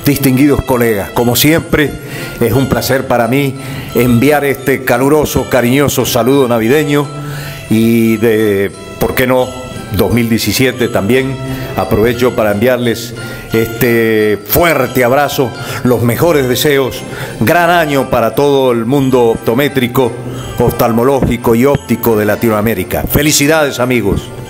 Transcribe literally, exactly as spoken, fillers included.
distinguidos colegas. Como siempre, es un placer para mí enviar este caluroso, cariñoso saludo navideño y de, ¿por qué no?, dos mil diecisiete también. Aprovecho para enviarles este fuerte abrazo, los mejores deseos, gran año para todo el mundo optométrico, oftalmológico y óptico de Latinoamérica. Felicidades, amigos.